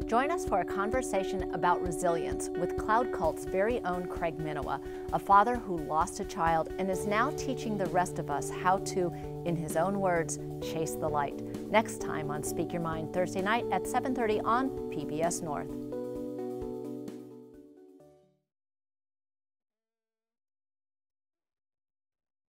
Join us for a conversation about resilience with Cloud Cult's very own Craig Minowa, a father who lost a child and is now teaching the rest of us how to, in his own words, chase the light. Next time on Speak Your Mind, Thursday night at 7:30 on PBS North.